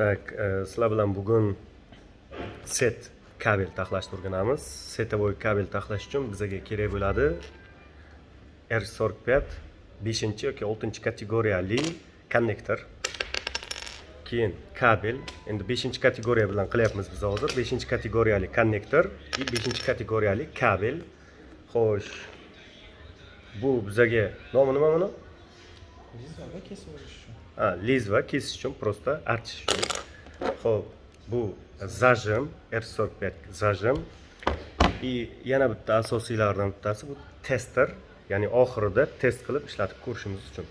Tak, sizlar bilan bugun set kabel taxlashni o'rganamiz. Setovoy kabel taxlash uchun bizga kerak bo'ladi R45 5 yoki 6 kategoriyali konnektor. Keyin kabel. Endi 5 kategoriya bilan qilyapmiz biz hozir. 5 kategoriyali konnektor va 5 kategoriyali kabel. Xo'sh. Bu bizga nomi nima buni? Liz va kesib olish uchun. Liz va kesish uchun, prosta archish uchun. Xo'p, bu zajim, R45 zajim. Yana bitta asosiylardan bittasi bu tester, ya'ni oxirida test qilib ishlatib ko'rishimiz uchun.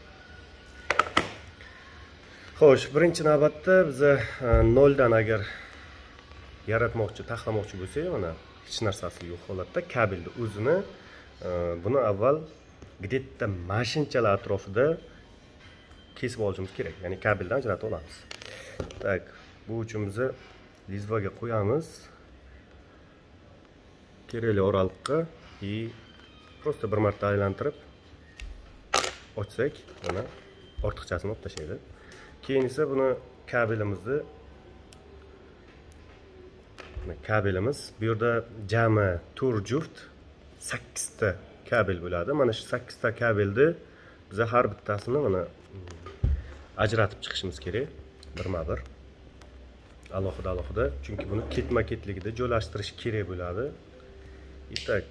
Xo'sh, birinchi navbatda biz noldan agar yaratmoqchi, taxlamoqchi bo'lsak, mana hech narsasi yo'q holatda kabelni o'zini buni avval где-то mashinchalar atrofida kesib olishimiz kerak. Ya'ni kabeldan ajratib olamiz. Tak, bu uchun biz lizvaga qo'yamiz. Kerakli oraliqqa prosta bir marta aylantirib ochsak, mana ortiqchasini olib tashlaydi. Keyin esa buni kabelimiz bu yerda jami 4 juft 8 ta kabel bo'ladi. Mana shu 8 ta kabelni biz har bittasini mana ajratib chiqishimiz kerak, birma-bir. Alohida, chunki buni ketma-ketligida joylashtirish kerak bo'ladi. Tak.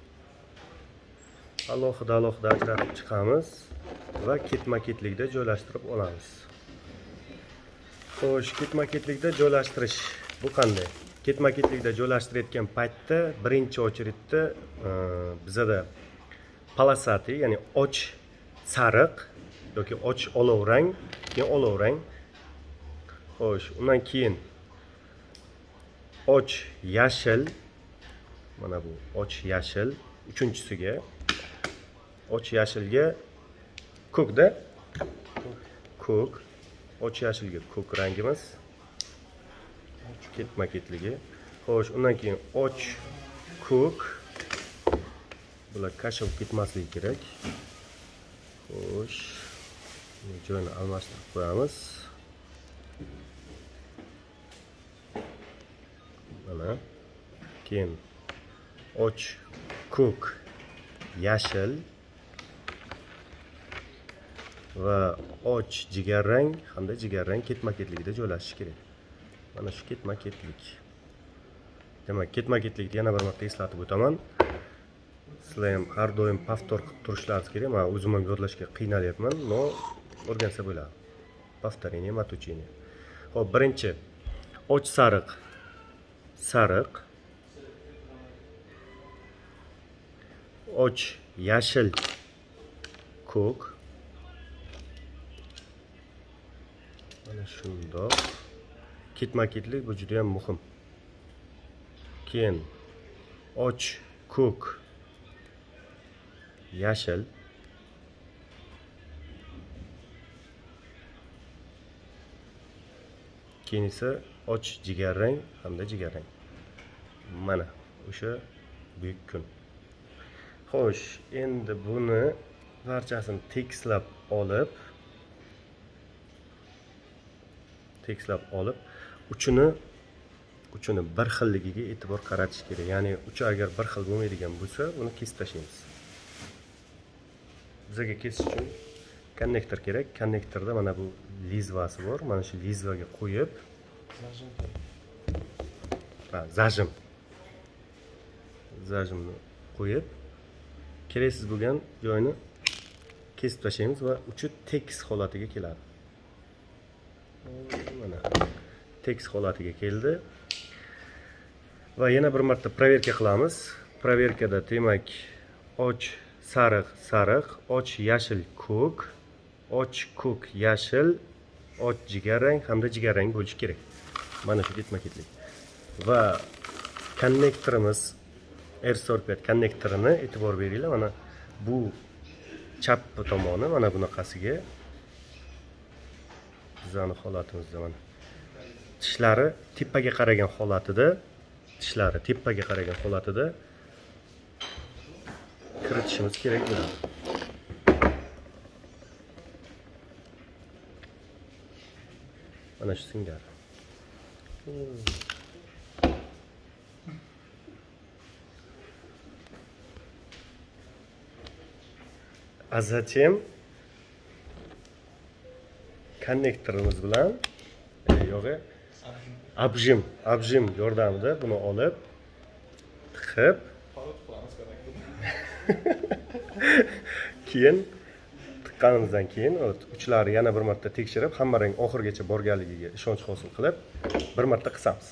Alohida ajratib chiqamiz va ketma-ketlikda joylashtirib olamiz. Xo'sh, ketma-ketlikda joylashtirish bu qanday? Ketma-ketlikda joylashtirayotgan paytda birinchi очередda bizada polosati, ya'ni och sariq yoki och olovrang, keyin olovrang. Xo'sh, undan keyin och yashil. Mana bu och yashil, uchinchisiga och yashilga ko'kda. Ko'k. Och yashilga ko'k rangimiz. Ketma-ketligi. Xo'sh, undan keyin och ko'k. Bular kashib ketmasligi kerak. Xo'sh, joyini almashtirib qo'yamiz. Mana. Keyin och ko'k yashil va och jigarrang hamda jigarrang ketma-ketligida joylashishi kerak. Mana shu ketma-ketlik. Demak, ketma-ketlikni yana bir marta eslatib o'taman. Sizlar ham har doim повтор qilib turishlaringiz kerak. Men o'zim ham yodlashga qiynalyapman, но o'rgansa bo'ladi. Повторение от учения. Xo'p, birinchi och sariq. Och yashil ko'k. Mana shundoq. Ketma-ketlik bu juda ham muhim. Keyin och ko'k yashil. Keyin esa och jigarrang hamda jigarrang. Mana o'sha buyuk kun. Xo'sh, endi buni barchasini tekslab olib uchini bir xilligiga e'tibor qaratish kerak. Ya'ni uchi agar bir xil bo'lmaydigan bo'lsa, uni kesib tashlaymiz. Bizga kesish uchun konnektor kerak. Konnektorda mana bu lizvasi bor. Mana shu lizvaga qo'yib zajimni qo'yib keraksiz bo'lgan joyini kesib tashlaymiz va uchi tekis holatiga keladi. Mana tekis holatiga keldi. Va yana bir marta proverka qilamiz. Proverkada demak och sariq, och yashil ko'k, och ko'k yashil, och jigarrang hamda jigarrang bo'lishi kerak. Mana shu ketma-ketlik. Va konnektorimiz R45 konnektorini e'tibor beringlar. Mana bu chap tomoni mana bunaqasiga bizning holatimizda mana tishlari tepaga qaragan holatida kiritishimiz kerak bo'ladi. Mana shu singari. A затем konnektorimiz bilan yo'g'i abjim yordamida buni olib tiqib keyin tiqqanimizdan keyin uchlari yana bir marta tekshirib hamma rang oxirigacha borganligiga ishonch hosil qilib bir marta qisamiz.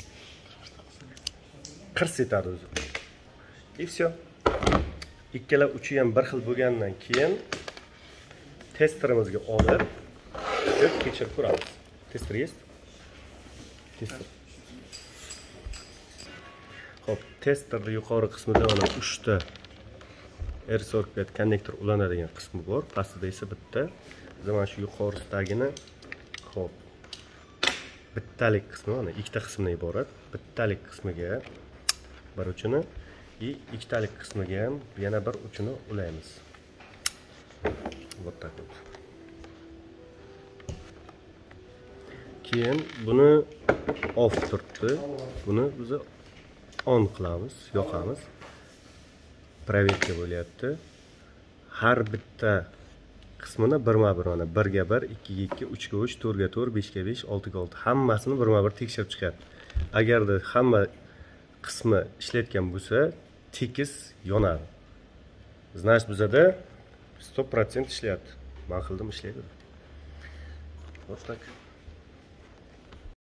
Qirs etadi o'zi. И все. Ikkala uchi ham bir xil bo'lgandan keyin testerimizga olib tekshirib ko'ramiz. Tester есть? Tester. Xo'p, testerning yuqori qismida mana 3 ta R45 konnektor ulanadigan qismi bor. Pastida esa bitta. Mana shu yuqorisidagini xo'p. Bittalik qismi mana ikkita qismdan iborat. Bittalik qismiga bir uchini и ikkitalik qismiga ham yana bir uchini ulaymiz. Вот так вот. Keyin buni off turibdi. Buni biz on qilamiz, yoqamiz. Proverka bo'lyapti. Har bitta qismini birma-bir mana 1 ga 1, 2 ga 2, 3 ga 3, 4 ga 4, 5 ga 5, 6 ga 6 hammasini birma-bir tekshirib chiqyapti. Agarda hamma qismi ishlayotgan bo'lsa, tekis yonadi. Значит, bizada 100% ishlayapti. Men qildim ishlaydi. Вот так.